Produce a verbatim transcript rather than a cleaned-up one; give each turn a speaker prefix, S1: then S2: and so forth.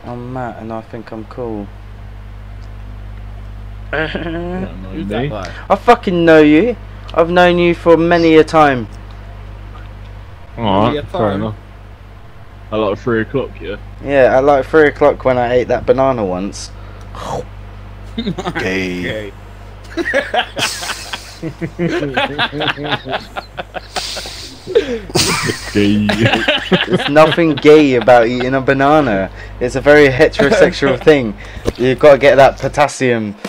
S1: I'm Matt and I think I'm cool.
S2: Who's that guy?
S1: I fucking know you. I've known you for many a time.
S2: Alright,
S3: Yeah,
S2: fair
S3: fine.
S2: enough. I like three o'clock, yeah.
S1: Yeah, at like three o'clock when I ate that banana once.
S3: Okay.
S1: There's nothing gay about eating a banana. It's a very heterosexual thing. You've got to get that potassium